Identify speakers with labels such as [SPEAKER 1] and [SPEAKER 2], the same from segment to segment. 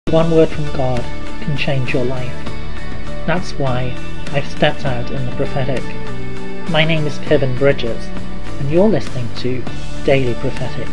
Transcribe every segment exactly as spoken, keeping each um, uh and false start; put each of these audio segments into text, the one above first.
[SPEAKER 1] One word from God can change your life. That's why I've stepped out in the prophetic. My name is Kevin Bridges, and you're listening to Daily Prophetic.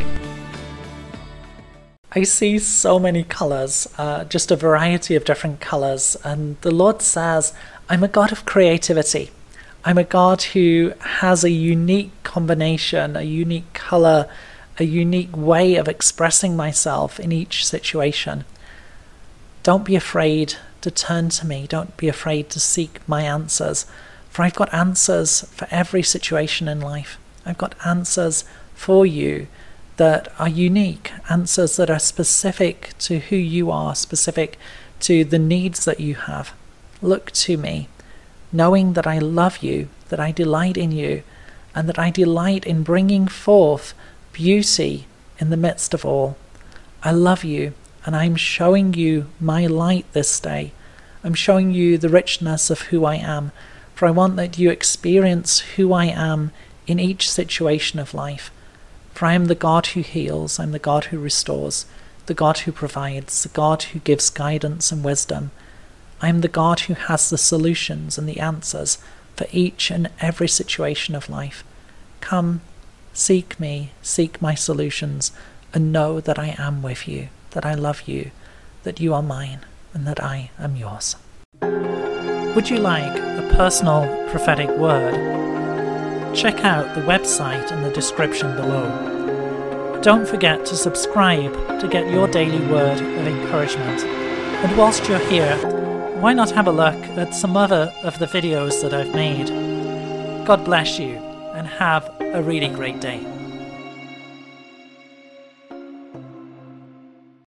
[SPEAKER 1] I see so many colours, uh, just a variety of different colours, and the Lord says, I'm a God of creativity. I'm a God who has a unique combination, a unique colour, a unique way of expressing myself in each situation. Don't be afraid to turn to me. Don't be afraid to seek my answers, for I've got answers for every situation in life. I've got answers for you that are unique, answers that are specific to who you are, specific to the needs that you have. Look to me, knowing that I love you, that I delight in you, and that I delight in bringing forth beauty in the midst of all. I love you, and I'm showing you my light this day. I'm showing you the richness of who I am, for I want that you experience who I am in each situation of life. For I am the God who heals, I'm the God who restores, the God who provides, the God who gives guidance and wisdom. I am the God who has the solutions and the answers for each and every situation of life. Come, seek me, seek my solutions, and know that I am with you, that I love you, that you are mine, and that I am yours. Would you like a personal prophetic word? Check out the website in the description below. Don't forget to subscribe to get your daily word of encouragement. And whilst you're here, why not have a look at some other of the videos that I've made? God bless you, and have a really great day.